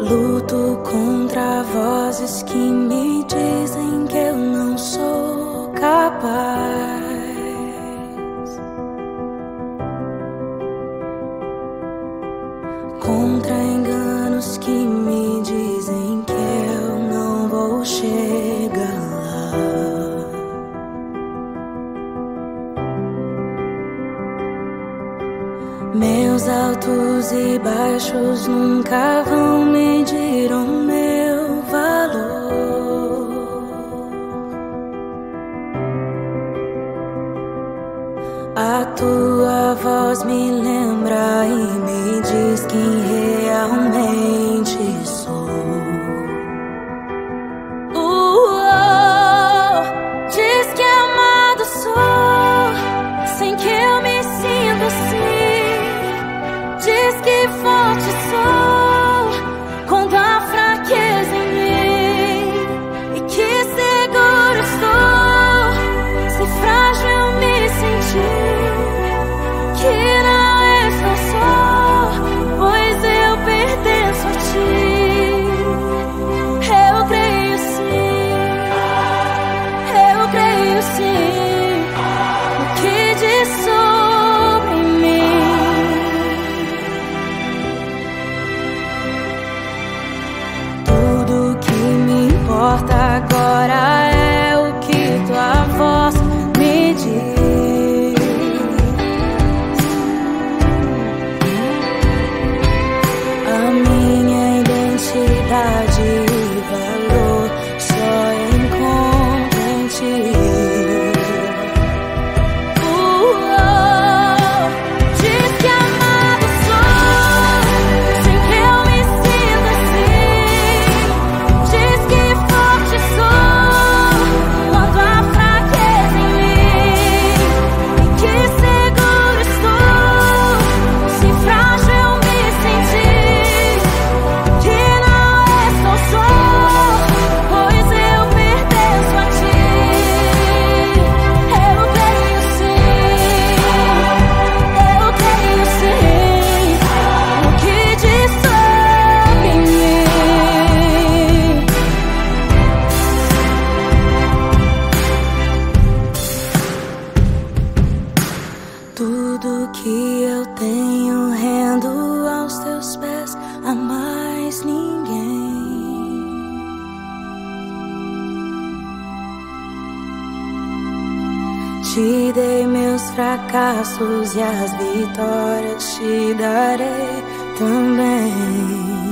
Luto contra vozes que me dizem que eu não sou capaz. Contra enganos que me dizem que eu não vou chegar lá. Meus altos e baixos nunca vão medir o meu valor. A tua voz me lembra e me diz quem realmente sou. Diz que amado sou, sem que eu me sinta assim. Diz que forte sou, quando há fraqueza em mim. E que seguro estou, se frágil eu me sentir. Que não estou só, pois eu pertenço a ti. Eu creio sim, no que diz sobre mim. Tudo que me importa agora é o que tua voz me diz. A minha identidade e valor só encontro em ti. Diz que amado sou, sem que eu me sinta assim. Diz que forte sou, quando há fraqueza em mim. E que seguro estou, se frágil eu me sentir. Que não estou só, pois eu pertenço a ti. Eu creio sim, no que diz sobre mim. Tudo que eu tenho rendo aos teus pés, a mais ninguém. Te dei meus fracassos e as vitórias te darei também.